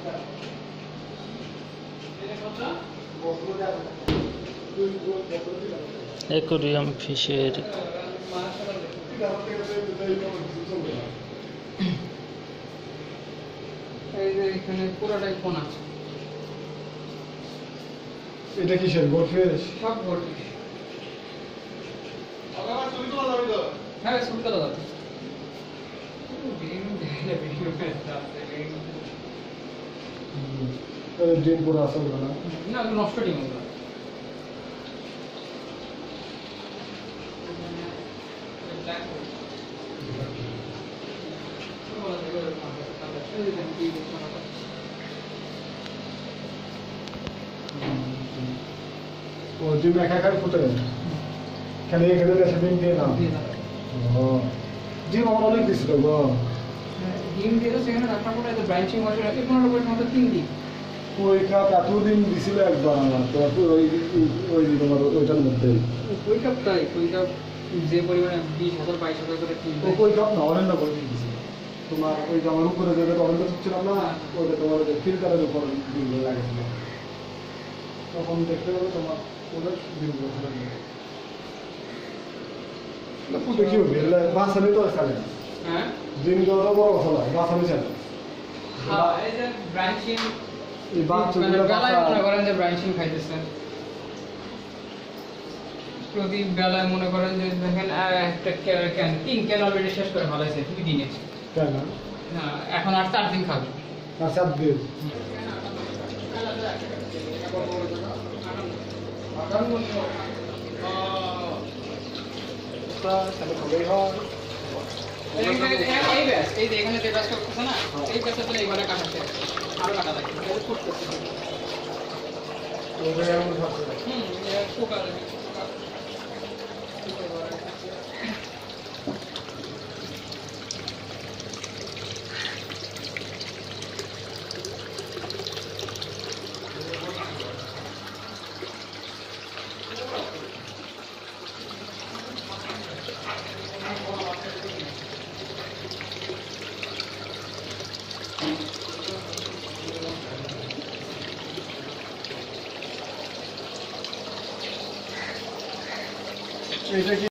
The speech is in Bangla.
অ্যাকোয়ারিয়াম ফিশের এখানে পুরোটাই কোনা। এটা কিসের গোল্ডফিশ? সব গোল্ডফিশ। হ্যাঁ ছবি তোলা যাবে। ডিম পুরো আসল না? না নষ্ট ডিম ওগুলো। ও ডিম একা ফুটে কেন এখানে দেশে ডিম দিয়ে না? ও ডিম আমার অনেক দিছিল গো। ডিম দিয়ে তো সেখানে রাখার পরে ব্রাঞ্চিং হয়ে গেছে 15% 3 দিন। ওই কাপ এতদিন দিছিল একবার তো ওই তোমার ওইটার মধ্যে ওই কাপটাই ওই কাপ যে পরিমাণে 20,000 22,000 করে কিনবে। ওই কাপ না অরেন্ডা করে দিয়েছিল তোমার ওই যে আমার উপরে যেটা অরেন্ডা ছিলাম না ওইটা তোমার ফিল্টারের উপর ডিম লাগেছিল তখন দেখতে হবে তোমার ওদের ডিম ফুটে কি হবে বাসানি তো চালে হ্যাঁ ডিম দেওয়াটা বড় কথা নয় বাসানি চালে হ্যাঁ এই যে ব্রাঞ্চিং এই বাচ্চাগুলো বেলায় মনে করেন যে ব্রাঞ্চিং খাইতেছেন প্রতি বেলায় মনে করেন যে দেখেন একটা ক্যান 3 ক্যান অলরেডি শেষ করে ফেলাইছে 2 দিনে। কেন হ্যাঁ এখন আর 4 দিন খাবে। আর 7 দিন তাহলে ভালোই হয়। এই যে এখানে যে ব্যাস করতেছে না এই ব্যাসটা তো এইবারে কাটাচ্ছে আরো কাটা লাগবে এটা করতেছে ওদের এমন ভাবছে পোকা এটা কি